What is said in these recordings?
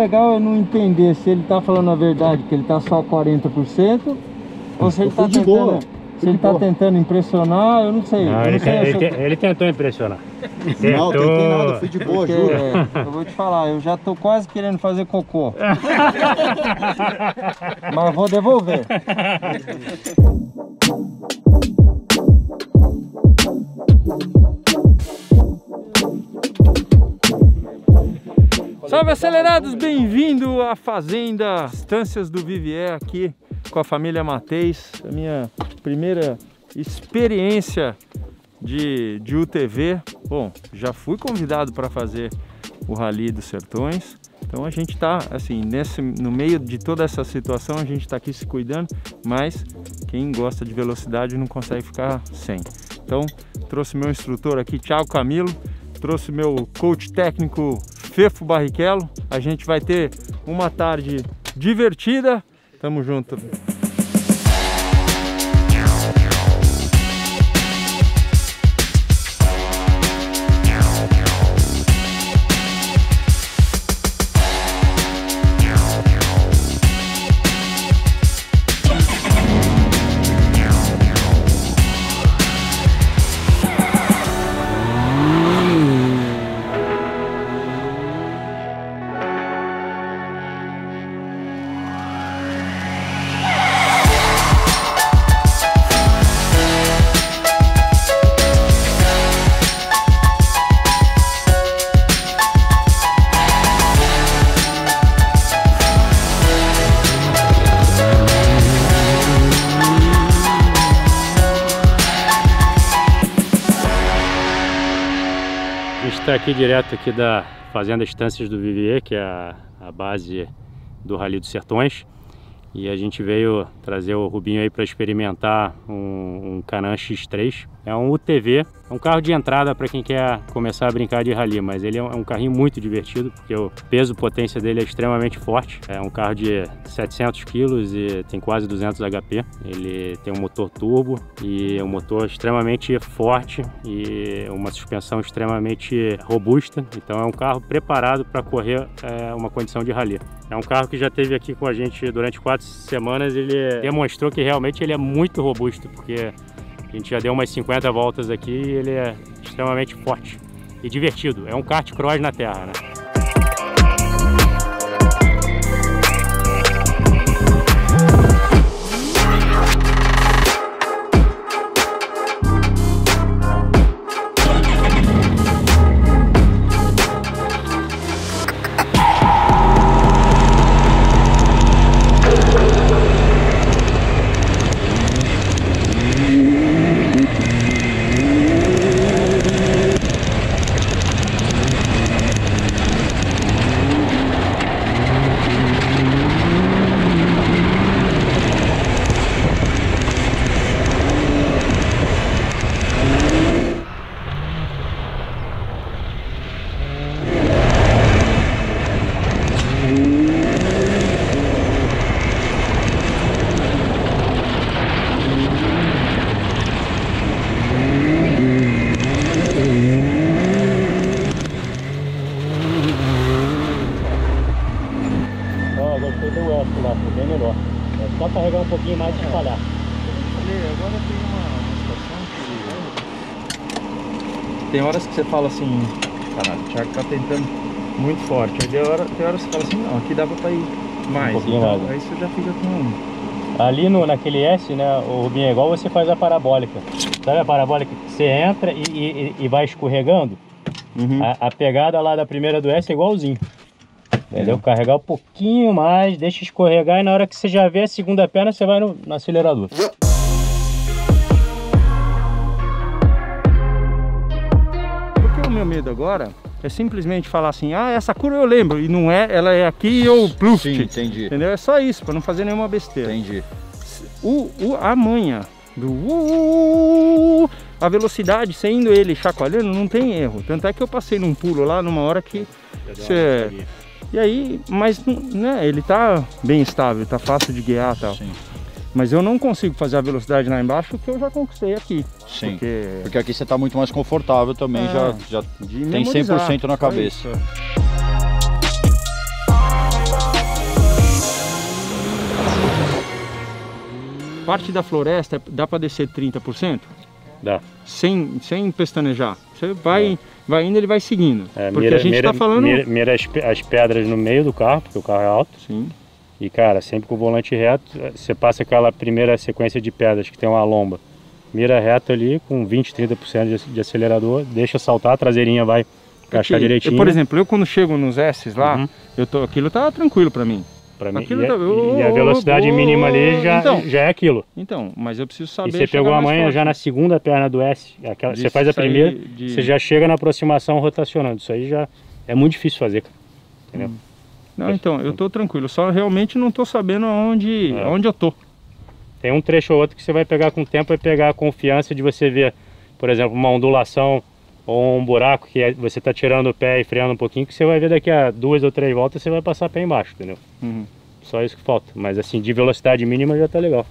legal é não entender se ele tá falando a verdade, que ele tá só 40%, ou se ele tá tentando... Se ele tá tentando impressionar, eu não sei. Não, ele tentou impressionar. Não, tentei nada, fui de boa, juro. Eu vou te falar, eu já tô quase querendo fazer cocô. Mas vou devolver. Salve, acelerados! Bem-vindo à Fazenda Estâncias do Vivier, aqui com a família Mateis. A minha primeira experiência de UTV. Bom, já fui convidado para fazer o Rally dos Sertões. Então a gente está assim, no meio de toda essa situação, a gente está aqui se cuidando, mas quem gosta de velocidade não consegue ficar sem. Então trouxe meu instrutor aqui, Thiago Camilo, trouxe meu coach técnico Fefo Barrichello. A gente vai ter uma tarde divertida. Tamo junto. A gente está aqui direto aqui da Fazenda Estâncias do Vivier, que é a base do Rally dos Sertões. E a gente veio trazer o Rubinho aí para experimentar um Can-Am X3. É um UTV, é um carro de entrada para quem quer começar a brincar de rally, mas ele é um carrinho muito divertido, porque o peso potência dele é extremamente forte. É um carro de 700 kg e tem quase 200 HP. Ele tem um motor turbo e um motor extremamente forte e uma suspensão extremamente robusta. Então é um carro preparado para correr uma condição de rally. É um carro que já esteve aqui com a gente durante 4 semanas. Ele demonstrou que realmente ele é muito robusto, porque a gente já deu umas 50 voltas aqui e ele é extremamente forte e divertido. É um kart cross na terra, né? Gostei do S lá, foi bem melhor. É só carregar um pouquinho mais e espalhar. Agora tem uma situação que... Tem horas que você fala assim, caralho, o Thiago tá tentando muito forte. Aí tem horas que você fala assim, não, aqui dava pra ir mais. Um pouquinho mais. Aí você já fica com... Ali naquele S, né, o Rubinho, é igual você faz a parabólica. Sabe a parabólica que você entra e vai escorregando? Uhum. A pegada lá da primeira do S é igualzinho. Entendeu? Carregar um pouquinho mais, deixa escorregar e na hora que você já vê a segunda perna, você vai no acelerador. Porque o meu medo agora é simplesmente falar assim, ah, essa curva eu lembro, e não é, ela é aqui e eu pluft. Sim, entendi. Entendeu? É só isso, para não fazer nenhuma besteira. Entendi. A manha do a velocidade, você indo ele chacoalhando, não tem erro. Tanto é que eu passei num pulo lá, numa hora que você... E aí, mas né, ele tá bem estável, tá fácil de guiar e tal. Sim. Mas eu não consigo fazer a velocidade lá embaixo que eu já conquistei aqui. Sim, porque aqui você tá muito mais confortável também, já tem 100% na cabeça. parte da floresta dá para descer 30%? Dá. Sem pestanejar. Você vai indo, ele vai seguindo. Porque mira, a gente tá falando... Mira as pedras no meio do carro, porque o carro é alto. Sim. E, cara, sempre com o volante reto, você passa aquela primeira sequência de pedras que tem uma lomba. Mira reto ali, com 20, 30% de acelerador, deixa saltar, a traseirinha vai encaixar direitinho. Por exemplo, eu quando chego nos S lá, aquilo tá tranquilo para mim. Pra mim, e a velocidade mínima ali já é aquilo. Então, mas eu preciso saber. E você pegou a manha já na segunda perna do S, você faz a primeira, você já chega na aproximação rotacionando. Isso aí já é muito difícil fazer, cara. Entendeu? Não, então, eu tô tranquilo, só realmente não tô sabendo onde eu tô. Tem um trecho ou outro que você vai pegar com o tempo, vai pegar a confiança de você ver, por exemplo, uma ondulação ou um buraco que você está tirando o pé e freando um pouquinho, que você vai ver daqui a 2 ou 3 voltas, você vai passar pé embaixo, entendeu? Só isso que falta, mas assim, de velocidade mínima já tá legal.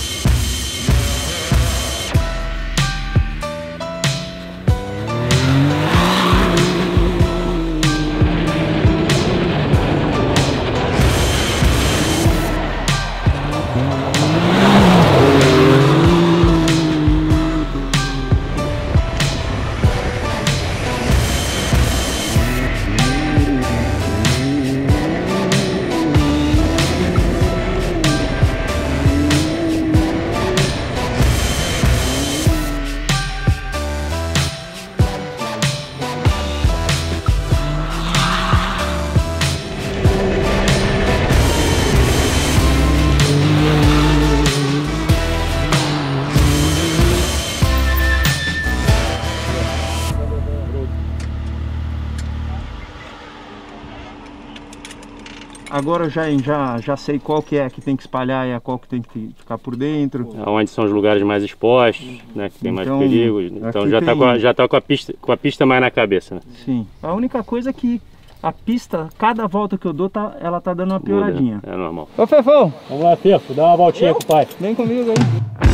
Agora já sei qual que é que tem que espalhar e qual que tem que ficar por dentro. Onde são os lugares mais expostos, né, que tem mais perigos. Então já tá com a pista mais na cabeça, né? Sim. A única coisa é que a pista, cada volta que eu dou, ela tá dando uma pioradinha. É normal. Ô Fefão! Vamos lá, Fefo, dá uma voltinha com o pai. Vem comigo aí.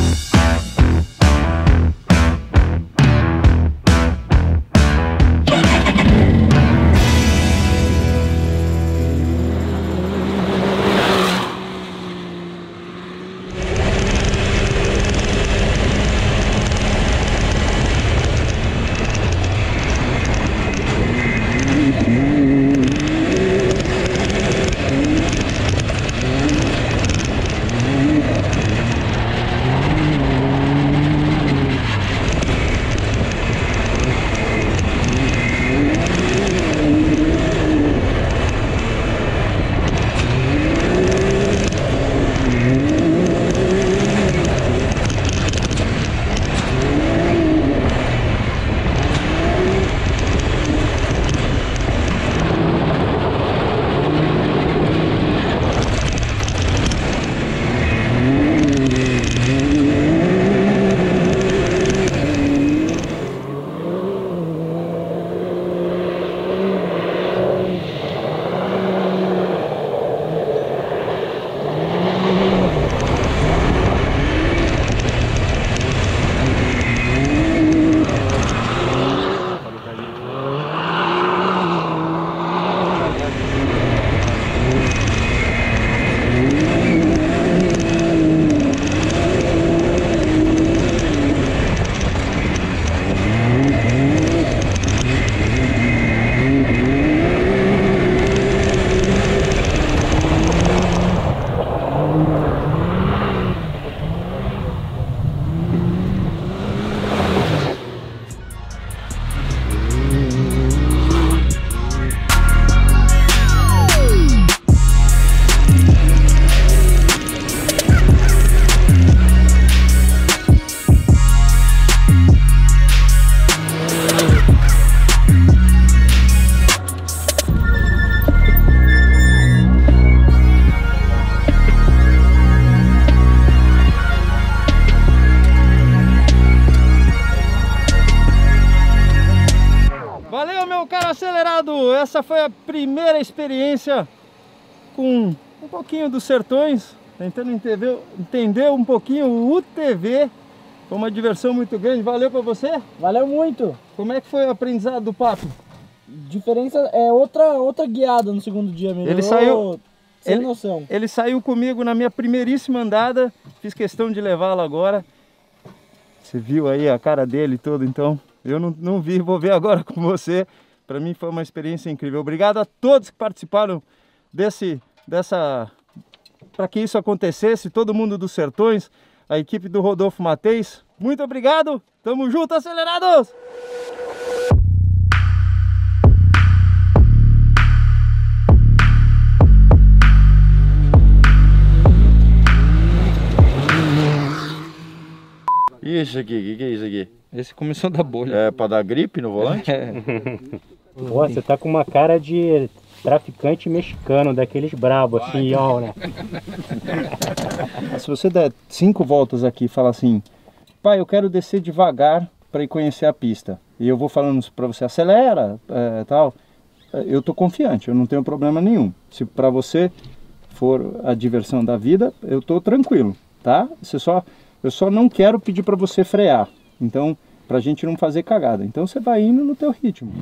Acelerado, essa foi a primeira experiência com um pouquinho dos sertões, tentando entender um pouquinho o UTV. Foi uma diversão muito grande, valeu para você? Valeu muito. Como é que foi o aprendizado do papo? Diferença é outra guiada no segundo dia mesmo. Sem noção. Ele saiu comigo na minha primeiríssima andada, fiz questão de levá-lo agora. Você viu aí a cara dele todo, então eu não vi, vou ver agora com você. Para mim foi uma experiência incrível. Obrigado a todos que participaram para que isso acontecesse, todo mundo dos Sertões, a equipe do Rodolfo Matheis. Muito obrigado, tamo junto, acelerados! Isso aqui, o que é isso aqui? Esse começou a dar bolha. É pra dar gripe no volante? Pô, você tá com uma cara de traficante mexicano, daqueles brabos, assim, ó, né? Se você der 5 voltas aqui e falar assim, pai, eu quero descer devagar para ir conhecer a pista, e eu vou falando para você, acelera, tal, eu tô confiante, eu não tenho problema nenhum. Se para você for a diversão da vida, eu tô tranquilo, tá? Eu só não quero pedir para você frear, então, pra gente não fazer cagada. Então você vai indo no teu ritmo.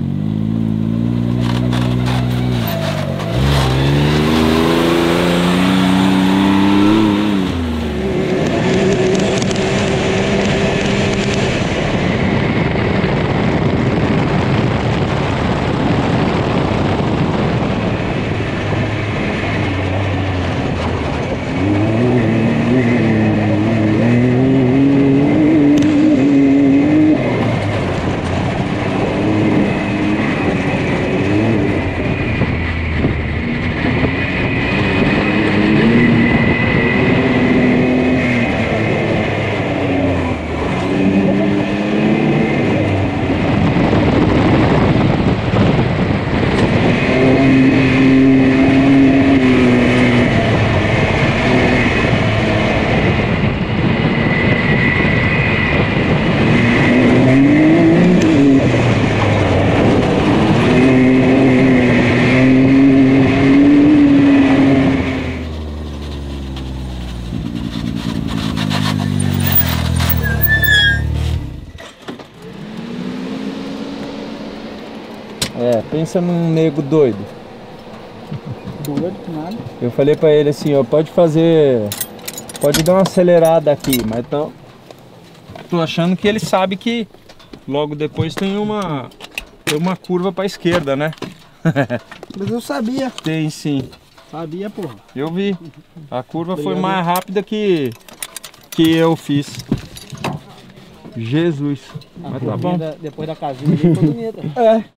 Pensa num nego doido. Doido, nada. Eu falei pra ele assim, ó, pode dar uma acelerada aqui, mas tô achando que ele sabe que logo depois tem uma curva pra esquerda, né? Mas eu sabia. Tem sim. Sabia, porra. Eu vi. A curva foi mais rápida que eu fiz. Jesus. Mas tá bom. Depois da casinha ali foi bonita. É.